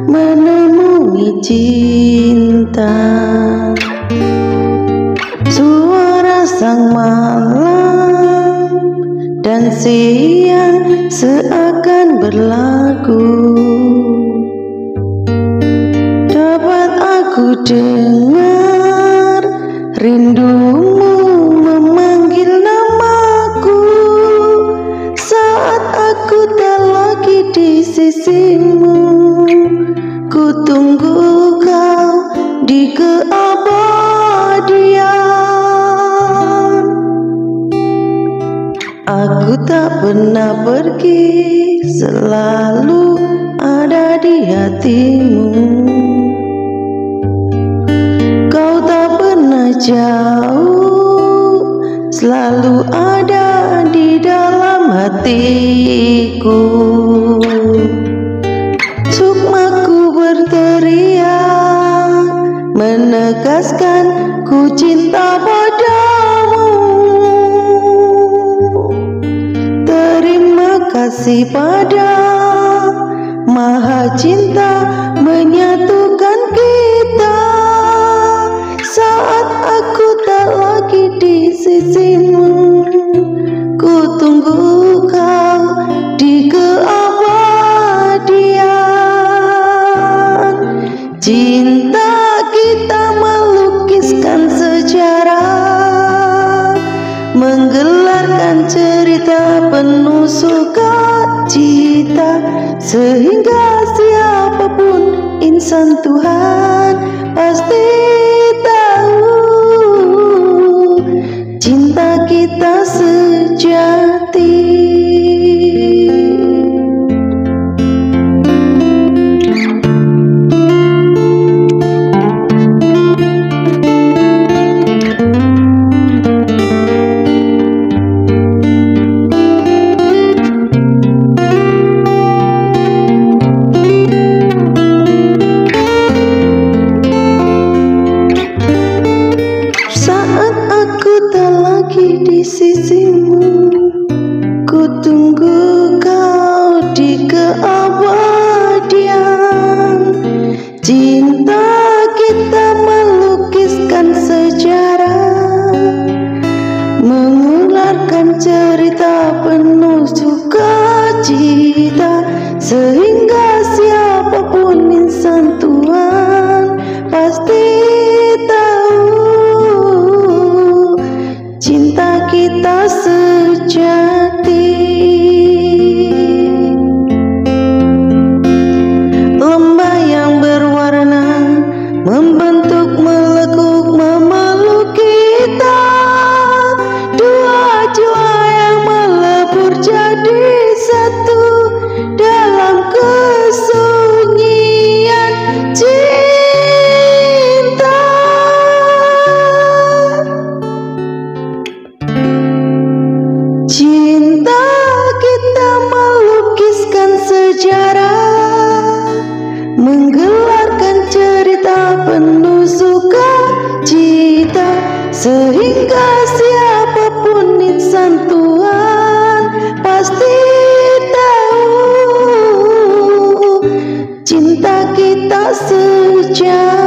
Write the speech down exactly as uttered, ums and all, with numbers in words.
menemui cinta. Suara sang malam dan siang seakan berlagu, dapat aku dengar rindumu memanggil namaku. Saat aku tak lagi di sisimu, ku tunggu kau di keabadian. Aku tak pernah pergi, selalu ada di hatimu. Kau tak pernah jauh, selalu ada di dalam hatiku. Sukmaku berteriak, menegaskan ku cinta padamu. Terima kasih pada Maha Cinta menyatukan kita. Saat aku tak lagi di sisimu, ku tunggu kau di keabadian. Cinta kita melukiskan sejarah, menggelarkan cerita penuh sukacita, sehingga siapapun insan Tuhan pasti tahu cinta kita sejati. Di sisimu, ku tunggu kau di keabadian. Cinta kita melukiskan sejarah, mengularkan cerita penuh sukacita, sehingga siapapun insan Tuhan pasti cinta kita sejati. Lembah yang berwarna membentuk melekuk memeluk kita, dua jiwa yang melebur jadi satu dalam kesunyian cinta. Cinta kita melukiskan sejarah, menggelarkan cerita penuh sukacita, sehingga siapapun insan Tuhan pasti tahu cinta kita sejati.